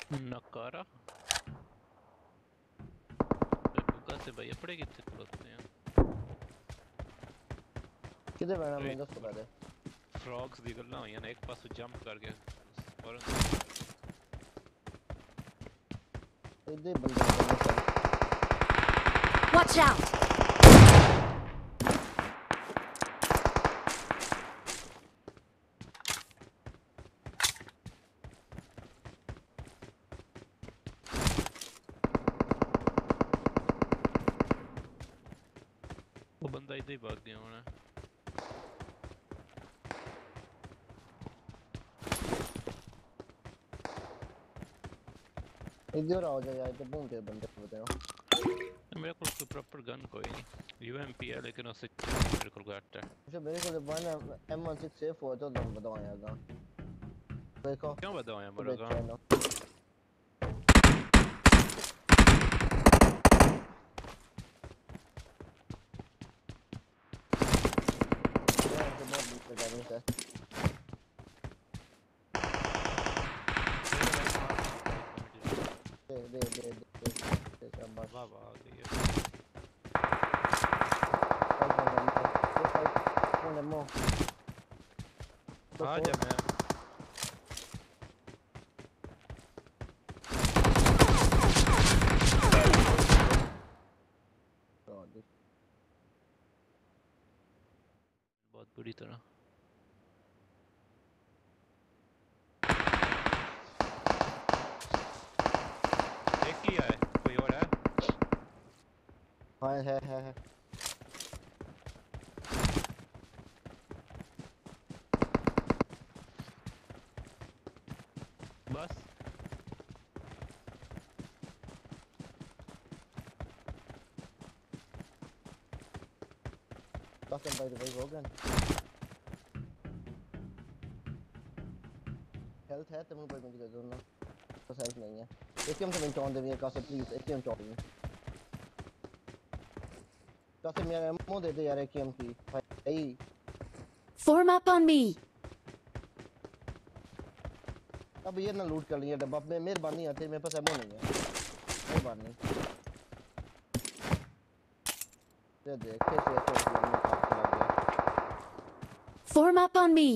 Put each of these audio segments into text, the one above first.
नकारा बुका से भाई अपने कितने खलोते हैं किधर बैठा मैं दस बता दे फ्रॉग्स निकलना हुई है ना एक पास से जंप करके फौरन इधर बंदे चल Watch out! वो बंदा इधर ही भाग गया होना इधर आओ जा यार इधर भूखे बंदे बताओ मेरे को कोई प्रॉपर गन कोई नहीं यूएमपी है लेकिन उससे मेरे को घट है अच्छा मेरे को वन M16 से 4 तो दम बताओ यार गा देखो क्यों बताओ यार मेरा गन वाह वाह आ गई है आ जा मैं बहुत बुरी तरह एक ही है कोई और है हाँ है बस Custom by the way Rogan health है तुम ऊपर मुझे दे दो ना बस हेल्थ नहीं है एटीएम से मैं दे दिया कासे प्लीज एटीएम चौंक दे कासे मेरा एमओ दे दे यार एटीएम की भाई Form up on me! अब ये ना लूट कर लिया डब्बा में मेहरबानी आते मेरे पास एमओ नहीं है मेहरबानी दे दे कैसे Form up on me!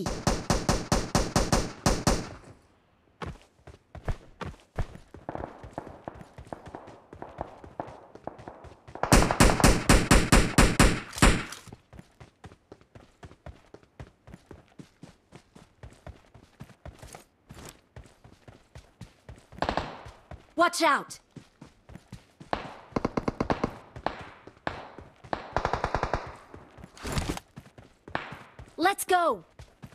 Watch out! Let's go!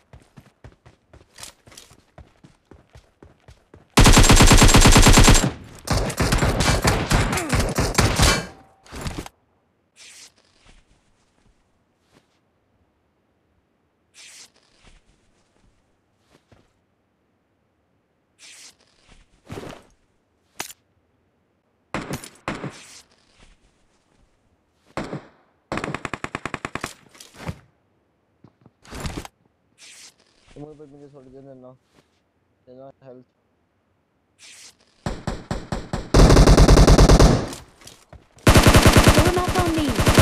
तुम ऊपर मुझे थोड़ी देर देना health Form up on me!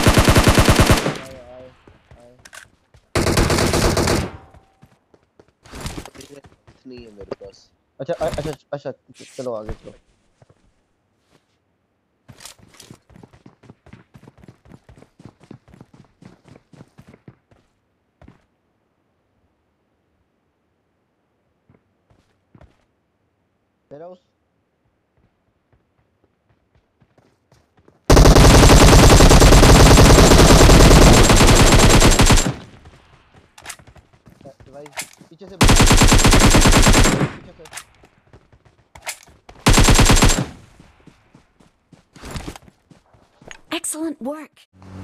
नहीं है मेरे पास अच्छा चलो आगे चलो मेरा उस भाई पीछे से Excellent work!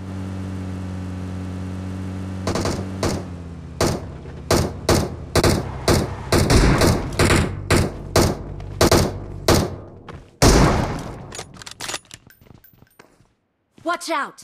Watch out!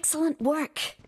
Excellent work.